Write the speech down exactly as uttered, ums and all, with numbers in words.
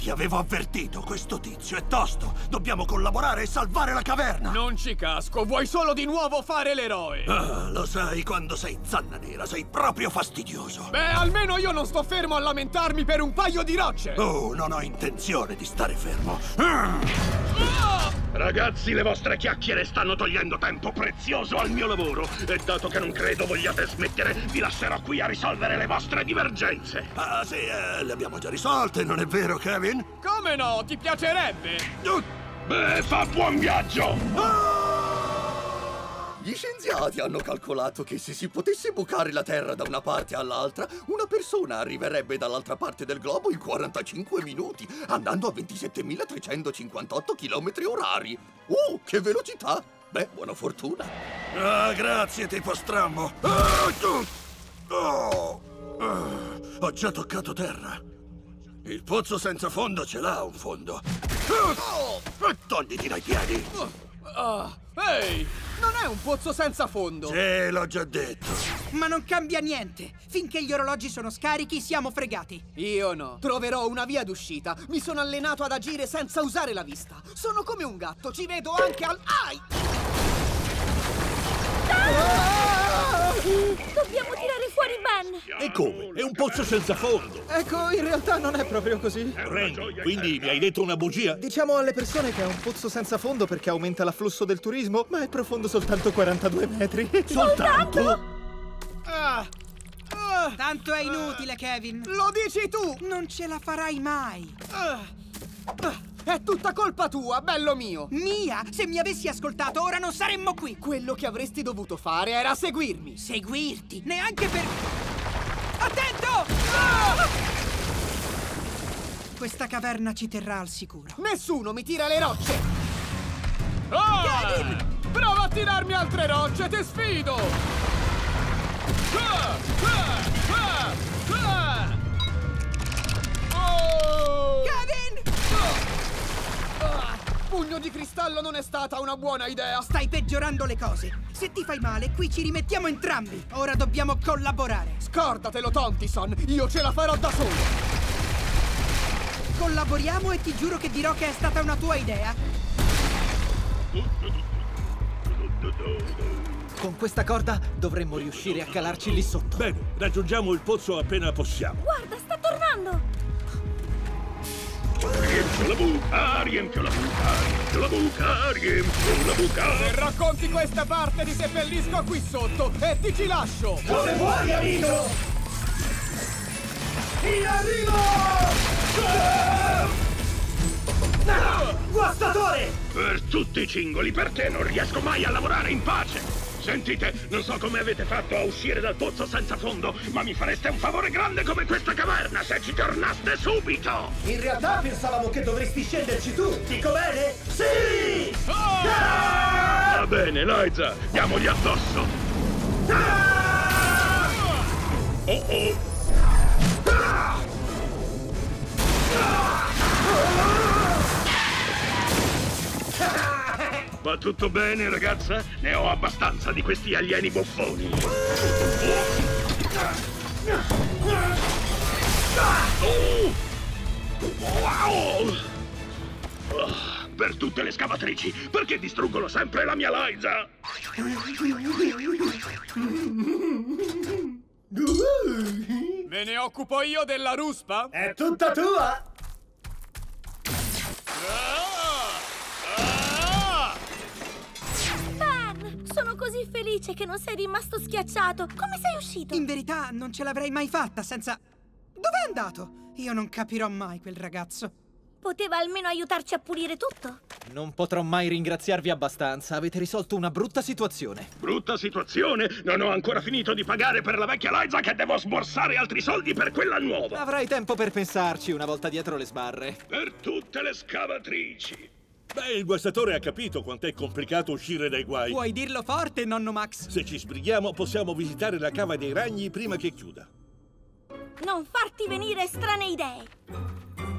Ti avevo avvertito, questo tizio è tosto. Dobbiamo collaborare e salvare la caverna. Non ci casco, vuoi solo di nuovo fare l'eroe. Ah, lo sai, quando sei zanna nera sei proprio fastidioso. Beh, almeno io non sto fermo a lamentarmi per un paio di rocce. Oh, non ho intenzione di stare fermo. Ah! Ah! Ragazzi, le vostre chiacchiere stanno togliendo tempo prezioso al mio lavoro. E dato che non credo vogliate smettere, vi lascerò qui a risolvere le vostre divergenze. Ah, sì, eh, le abbiamo già risolte, non è vero, Kevin? Come no? Ti piacerebbe? Uh! Beh, fa buon viaggio! Ah! Gli scienziati hanno calcolato che se si potesse bucare la Terra da una parte all'altra, una persona arriverebbe dall'altra parte del globo in quarantacinque minuti, andando a ventisettemilatrecentocinquantotto chilometri orari. Uh, che velocità! Beh, buona fortuna. Ah, grazie, tipo strambo. Ah, tu- oh, ah, ho già toccato terra. Il pozzo senza fondo ce l'ha un fondo. Ah, togliti dai piedi. Ah, ehi! Non è un pozzo senza fondo! Sì, l'ho già detto. Ma non cambia niente! Finché gli orologi sono scarichi, siamo fregati! Io no. Troverò una via d'uscita. Mi sono allenato ad agire senza usare la vista. Sono come un gatto, ci vedo anche al... Ai! Dobbiamo tirare fuori Ben! E come? È un pozzo senza fondo. Ecco, in realtà non è proprio così. Randy, quindi mi hai detto una bugia? Diciamo alle persone che è un pozzo senza fondo perché aumenta l'afflusso del turismo, ma è profondo soltanto quarantadue metri. Soltanto? Ah! Ah! Tanto è inutile, Kevin! Lo dici tu! Non ce la farai mai! Ah! Ah! È tutta colpa tua, bello mio! Mia? Se mi avessi ascoltato, ora non saremmo qui! Quello che avresti dovuto fare era seguirmi! Seguirti? Neanche per... Attento! Ah! Questa caverna ci terrà al sicuro. Nessuno mi tira le rocce! Ah! Kevin! Prova a tirarmi altre rocce, ti sfido! Ah! Ah! Ah! Ah! Oh! Kevin! Ah! Pugno di cristallo non è stata una buona idea! Stai peggiorando le cose. Se ti fai male, qui ci rimettiamo entrambi. Ora dobbiamo collaborare. Scordatelo, Tontison! Io ce la farò da solo! Collaboriamo e ti giuro che dirò che è stata una tua idea. Con questa corda dovremmo riuscire a calarci lì sotto. Bene, raggiungiamo il pozzo appena possiamo. Guarda, sta tornando! Riempio la buca, riempio la buca, riempio la buca, riempio la buca. Se racconti questa parte ti seppellisco qui sotto e ti ci lascio! Dove vuoi, amico? In arrivo! Ah! Guastatore! Per tutti i cingoli, per te non riesco mai a lavorare in pace! Sentite, non so come avete fatto a uscire dal pozzo senza fondo, ma mi fareste un favore grande come questa caverna se ci tornaste subito! In realtà pensavamo che dovresti scenderci tu, dico bene? Sì! Ah! Va bene, Liza, diamogli addosso! Ah! Oh oh! Va tutto bene, ragazza? Ne ho abbastanza di questi alieni buffoni. Oh! Wow! Oh, per tutte le scavatrici, perché distruggono sempre la mia Liza? Me ne occupo io della ruspa? È tutta tua! Ben! Sono così felice che non sei rimasto schiacciato! Come sei uscito? In verità non ce l'avrei mai fatta senza... Dov'è andato? Io non capirò mai quel ragazzo. Poteva almeno aiutarci a pulire tutto. Non potrò mai ringraziarvi abbastanza. Avete risolto una brutta situazione. Brutta situazione? Non ho ancora finito di pagare per la vecchia Liza che devo sborsare altri soldi per quella nuova. Avrai tempo per pensarci una volta dietro le sbarre. Per tutte le scavatrici. Beh, il guastatore ha capito quanto è complicato uscire dai guai. Puoi dirlo forte, nonno Max. Se ci sbrighiamo, possiamo visitare la cava dei ragni prima che chiuda. Non farti venire strane idee.